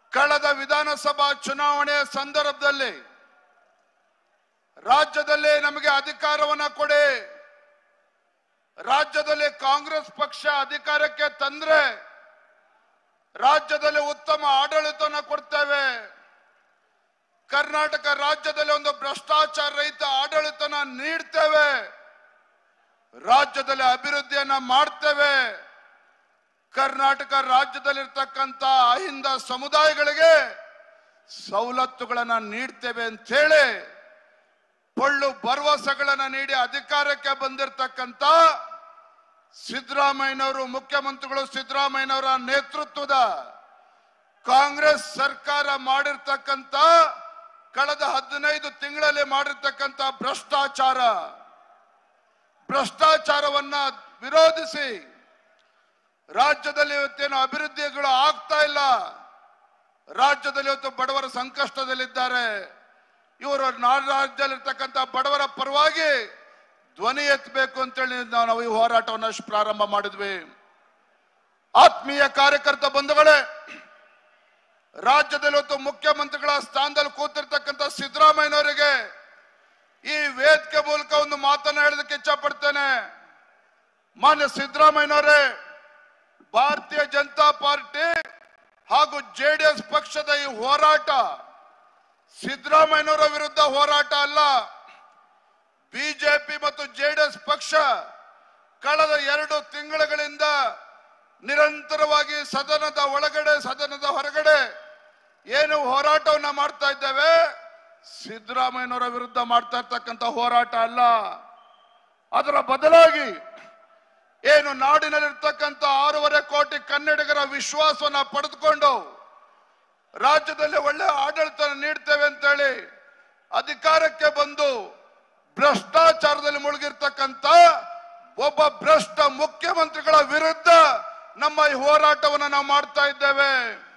ಕಳೆದ ವಿಧಾನಸಭಾ ಚುನಾವಣೆಯ ಸಂದರ್ಭದಲ್ಲಿ ರಾಜ್ಯದಲ್ಲಿ ನಮಗೆ ಅಧಿಕಾರವನ್ನ ಕೊಡಿ, ರಾಜ್ಯದಲ್ಲಿ ಕಾಂಗ್ರೆಸ್ ಪಕ್ಷ ಅಧಿಕಾರಕ್ಕೆ ತಂದ್ರೆ ರಾಜ್ಯದಲ್ಲಿ ಉತ್ತಮ ಆಡಳಿತವನ್ನು ಕೊಡ್ತೇವೆ, ಕರ್ನಾಟಕ ರಾಜ್ಯದಲ್ಲಿ ಒಂದು ಭ್ರಷ್ಟಾಚಾರ ರಹಿತ ಆಡಳಿತನ ನೀಡ್ತೇವೆ, ರಾಜ್ಯದಲ್ಲಿ ಅಭಿವೃದ್ಧಿಯನ್ನ ಮಾಡ್ತೇವೆ, ಕರ್ನಾಟಕ ರಾಜ್ಯದಲ್ಲಿರ್ತಕ್ಕಂಥ ಅಹಿಂದ ಸಮುದಾಯಗಳಿಗೆ ಸವಲತ್ತುಗಳನ್ನ ನೀಡ್ತೇವೆ ಅಂತ ಹೇಳಿ ಪೊಳ್ಳು ಭರವಸೆಗಳನ್ನ ನೀಡಿ ಅಧಿಕಾರಕ್ಕೆ ಬಂದಿರತಕ್ಕಂತ ಸಿದ್ದರಾಮಯ್ಯನವರು, ಮುಖ್ಯಮಂತ್ರಿಗಳು ಸಿದ್ದರಾಮಯ್ಯನವರ ನೇತೃತ್ವದ ಕಾಂಗ್ರೆಸ್ ಸರ್ಕಾರ ಮಾಡಿರ್ತಕ್ಕಂತ ಕಳೆದ 15 ತಿಂಗಳಲ್ಲಿ ಮಾಡಿರ್ತಕ್ಕಂತ ಭ್ರಷ್ಟಾಚಾರವನ್ನ ವಿರೋಧಿಸಿ ರಾಜ್ಯದಲ್ಲಿ ಇವತ್ತೇನು ಅಭಿವೃದ್ಧಿಗಳು ಆಗ್ತಾ ಇಲ್ಲ, ರಾಜ್ಯದಲ್ಲಿ ಇವತ್ತು ಬಡವರ ಸಂಕಷ್ಟದಲ್ಲಿದ್ದಾರೆ. ಇವರು ರಾಜ್ಯದಲ್ಲಿರ್ತಕ್ಕಂಥ ಬಡವರ ಪರವಾಗಿ ಧ್ವನಿ ಎತ್ತಬೇಕು ಅಂತೇಳಿ ನಾವು ಈ ಹೋರಾಟವನ್ನು ಪ್ರಾರಂಭ ಮಾಡಿದ್ವಿ. ಆತ್ಮೀಯ ಕಾರ್ಯಕರ್ತ ಬಂಧುಗಳೇ, ರಾಜ್ಯದಲ್ಲಿ ಇವತ್ತು ಮುಖ್ಯಮಂತ್ರಿಗಳ ಸ್ಥಾನದಲ್ಲಿ ಕೂತಿರ್ತಕ್ಕಂಥ ಸಿದ್ದರಾಮಯ್ಯನವರಿಗೆ ಈ ವೇದಿಕೆ ಮೂಲಕ ಒಂದು ಮಾತನ್ನ ಹೇಳೋದಕ್ಕೆ ಇಚ್ಛ ಪಡ್ತೇನೆ. ಮಾನ್ಯ ಸಿದ್ದರಾಮಯ್ಯನವರೇ, ಭಾರತೀಯ ಜನತಾ ಪಾರ್ಟಿ ಹಾಗೂ ಜೆಡಿಎಸ್ ಪಕ್ಷದ ಈ ಹೋರಾಟ ಸಿದ್ದರಾಮಯ್ಯನವರ ವಿರುದ್ಧ ಹೋರಾಟ ಅಲ್ಲ. ಬಿಜೆಪಿ ಮತ್ತು ಜೆಡಿಎಸ್ ಪಕ್ಷ ಕಳೆದ 2 ತಿಂಗಳುಗಳಿಂದ ನಿರಂತರವಾಗಿ ಸದನದ ಒಳಗಡೆ ಸದನದ ಹೊರಗಡೆ ಏನು ಹೋರಾಟವನ್ನ ಮಾಡ್ತಾ ಇದ್ದೇವೆ, ಸಿದ್ದರಾಮಯ್ಯನವರ ವಿರುದ್ಧ ಮಾಡ್ತಾ ಇರ್ತಕ್ಕಂಥ ಹೋರಾಟ ಅಲ್ಲ. ಅದರ ಬದಲಾಗಿ ಏನು ನಾಡಿನಲ್ಲಿರ್ತಕ್ಕಂಥ 6.5 ಕೋಟಿ ಕನ್ನಡಿಗರ ವಿಶ್ವಾಸವನ್ನ ಪಡೆದುಕೊಂಡು ರಾಜ್ಯದಲ್ಲಿ ಒಳ್ಳೆ ಆಡಳಿತ ನೀಡ್ತೇವೆ ಅಂತೇಳಿ ಅಧಿಕಾರಕ್ಕೆ ಬಂದು ಭ್ರಷ್ಟಾಚಾರದಲ್ಲಿ ಮುಳುಗಿರ್ತಕ್ಕಂಥ ಒಬ್ಬ ಭ್ರಷ್ಟ ಮುಖ್ಯಮಂತ್ರಿಗಳ ವಿರುದ್ಧ ನಮ್ಮ ಈ ಹೋರಾಟವನ್ನು ನಾವು ಮಾಡ್ತಾ ಇದ್ದೇವೆ.